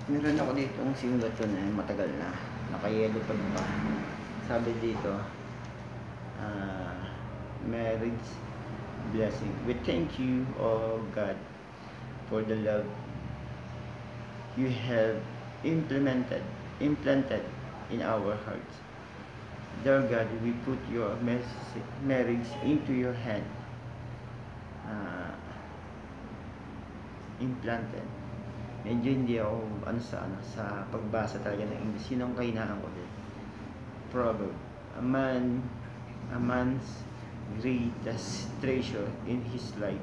Meron ako dito ang singleton na matagal na. Naka-yellow pa pa. Sabi dito, marriage blessing. We thank you, oh God, for the love you have implanted in our hearts. Dear God, we put your marriage into your hand. Implanted. Medyo hindi ako sa pagbasa talaga ng English. Yun ang kahinaan ko din. Proverb. A man's greatest treasure in his life.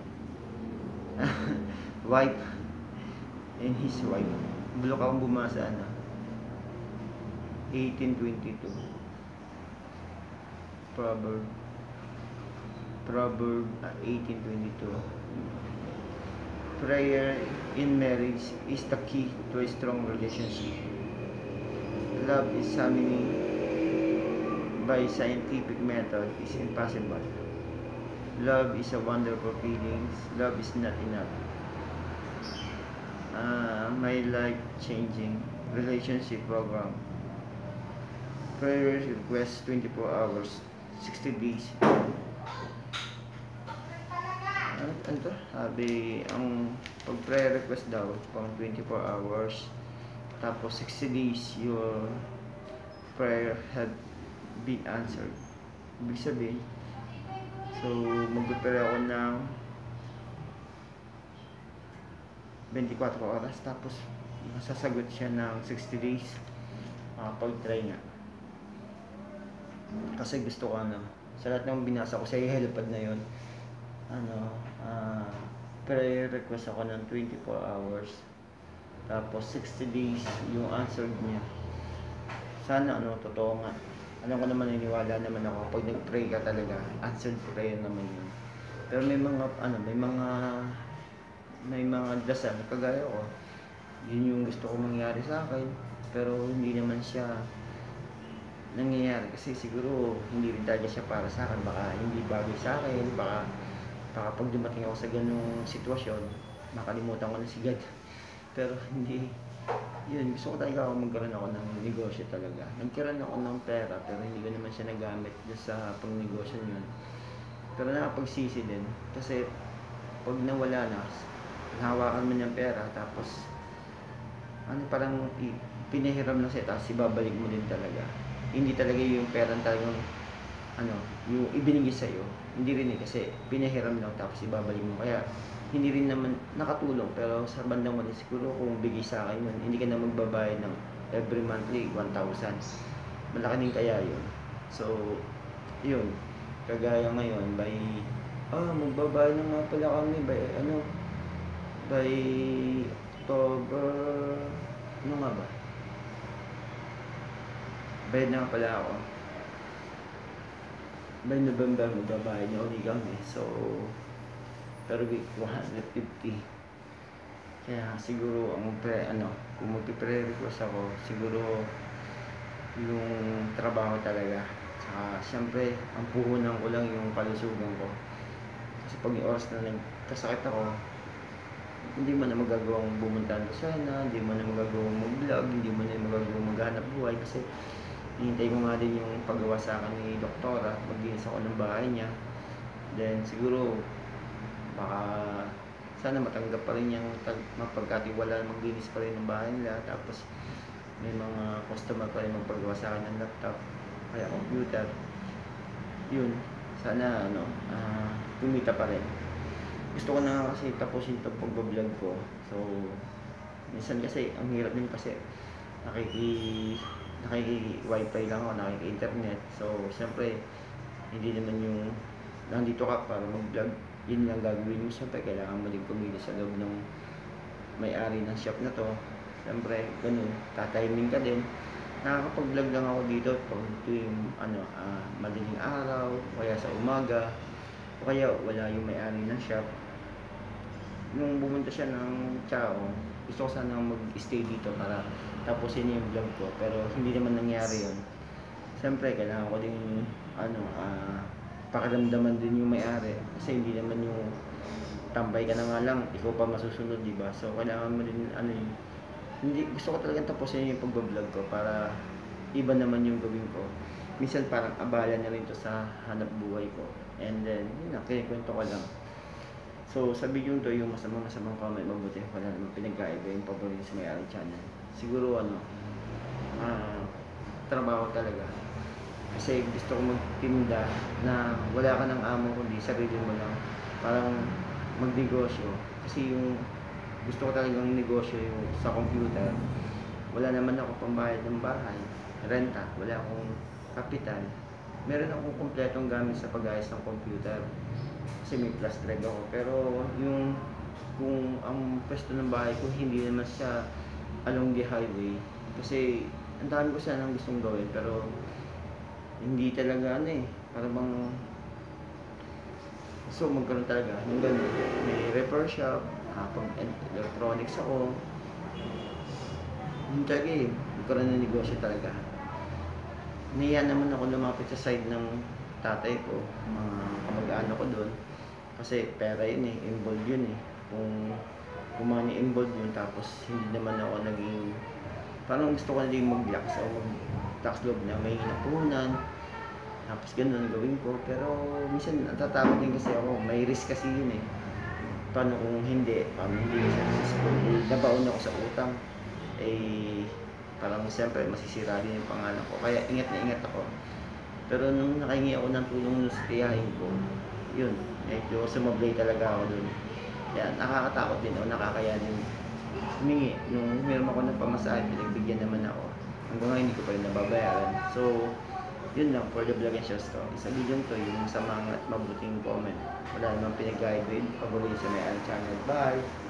Wife. In his wife. Bulok akong bumasa 1822. Proverb 1822. Prayer in marriage is the key to a strong relationship. Love is examining by scientific method is impossible. Love is a wonderful feeling. Love is not enough. My life-changing relationship program. Prayer request 24 hours, 60 days. Ano to? Sabi, ang pag-prayer request daw, pang 24 hours, tapos 60 days, your prayer had been answered. Ibig sabihin, so, mag-prepare ako ng 24 oras, tapos masasagot siya ng 60 days. Pag-try nga. Kasi gusto ko sa lahat ng binasa ko sa helipad na yun, prayer request ako ng 24 hours, tapos 60 days yung answer niya. Sana totoo nga. Alam ko naman, naniniwala naman ako pag nag-pray ka talaga, answered prayer naman yun. Pero may mga dasal kagaya ko, yun yung gusto ko mangyari sa akin, pero hindi naman siya nangyayari kasi siguro hindi rin talaga siya para sa akin. Baka hindi bagay sa akin, baka pag dumating ako sa ganung sitwasyon, makalimutan ko na si God. Pero hindi, yun, gusto ko talaga magkaroon ako ng negosyo talaga. Nagkaroon ako ng pera, pero hindi ko naman siya nagamit sa pang-negosyo yun. Pero nakapagsisi din, kasi pag nawala na, nahawakan mo ng pera, tapos parang pinahiram na siya, tapos ibabalik mo din talaga. Hindi talaga yung pera talagang yung ibinigay sa'yo. Hindi rin kasi pinahiram lang tapos ibabalik mo. Kaya hindi rin naman nakatulong, pero sa bandang mali siguro kung bigay sa akin yun, hindi ka na magbabayad ng every monthly 1,000. Malaki din kaya yun. So, yun. Kagaya ngayon, magbabayad na nga pala kami by October, nga ba? Bayad na nga pala ako. By November, magbabayad na ulit kami. So, per week, 150. Kaya siguro, kung magpipre request ako, siguro, yung trabaho talaga. Saka, syempre, ang puhunan ko lang yung kalusugan ko. Kasi pag yung oras na nagkasakit ako, hindi mo na magagawang bumunta sa sana, hindi mo na magagawang mag-vlog, hindi mo na magagawang maghanap buhay kasi hihintay ko nga din yung paggawa sa akin ni Doktora, mag-inis ako ng bahay niya. Then siguro baka sana matanggap pa rin yung mapagkatiwala, mag-inis pa rin ng bahay nila, tapos may mga customer pa rin magpagawa sa akin ng laptop kaya computer. Yun, sana kumita pa rin. Gusto ko na kasi tapusin itong pag-vlog ko. So minsan kasi ang hirap din kasi nakiki-wifi lang ako, nakiki-internet. So, siyempre, hindi naman yung nandito ka para mag-vlog, yun lang gagawin mo. Siyempre, kailangan mo din kumili sa loob ng may-ari ng shop na to. Siyempre, ganun, tatahiming ka din. Nakakapag-vlog lang ako dito pag tuwing madaling araw, kaya sa umaga, o kaya wala yung may-ari ng shop. Nung bumunta siya ng Chao, gusto ko sana mag-stay dito para tapusin yung vlog ko, pero hindi naman nangyari yun. Siyempre, kailangan ko din pakiramdaman din yung may-ari, kasi hindi naman yung tambay ka na nga lang, ikaw pa masusunod, diba? So, kailangan mo din hindi, gusto ko talagang tapusin yung pagbablog ko para iba naman yung gawin ko. Minsan parang abala na rin to sa hanap buhay ko. And then, yun na, kinikwento ko lang. So, sa video to, yung masamang comment, mabuti wala naman pinagkaiba yung paborito sa may-ari channel. Siguro trabaho talaga. Kasi gusto ko magtinda na wala ka ng amo kundi sarili mo lang. Parang magnegosyo. Kasi yung gusto ko talagang negosyo yung sa computer. Wala naman ako pambayad ng bahay, renta, wala akong kapital. Meron akong kumpletong gamit sa pag-ayos ng computer. Kasi may plus drive ako. Pero yung kung ang pwesto ng bahay ko hindi naman siya along the highway. Kasi ang dami ko sanang gustong gawin pero hindi talaga para bang so magkaroon talaga ng ganun. May repair shop, pag electronics ako. Yun talaga magkaroon ng negosyo talaga. Nahiya naman ako lumapit sa side ng tatay ko, mga kamag-anak ko doon. Kasi pera yun involved yun Kung money involved yun, tapos hindi naman ako naging, parang gusto ko na din mag-lax o mag-tax loob na may hinapunan. Tapos ganun ang gawin ko. Pero minsan natatakot din kasi ako, may risk kasi yun paano kung hindi, paano hindi kasi successful, nabaon ako sa utang, parang siyempre masisira din yung pangalan ko. Kaya ingat na ingat ako. Pero nung nakahingi ako ng tulong sa tiyahin ko, yun, medyo sumablay talaga ako dun. Kaya nakakatakot din o nakakaya din humingi. Nung meron ako ng pamasahe, pinagbigyan naman ako. Hanggang ngayon hindi ko pa rin nababayaran. So, yun lang for the vlog and short story. Sa video to, yung sa mga mabuting comment. Wala namang pinag-guide with paborito sa may channel. Bye!